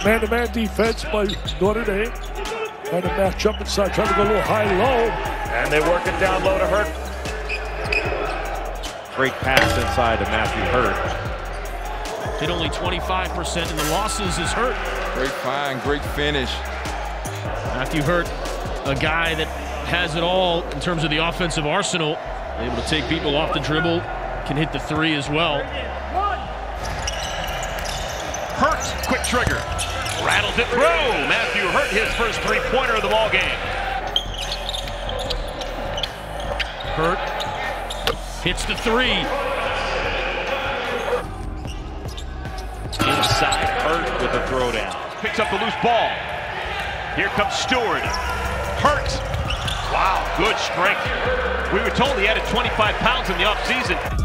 man-to-man defense by Notre Dame. Trying to match up inside, trying to go a little high-low. And they work it down low to Hurt. Great pass inside to Matthew Hurt. Hit only 25%, and the losses is Hurt. Great find, great finish. Matthew Hurt, a guy that has it all in terms of the offensive arsenal. Able to take people off the dribble, can hit the three as well. Hurt, quick trigger. Rattles it through. Matthew Hurt, his first three-pointer of the ball game. Hurt hits the three. Inside, Hurt with a throwdown. Picks up the loose ball. Here comes Stewart. Hurt. Wow, good strength. We were told he added 25 pounds in the offseason.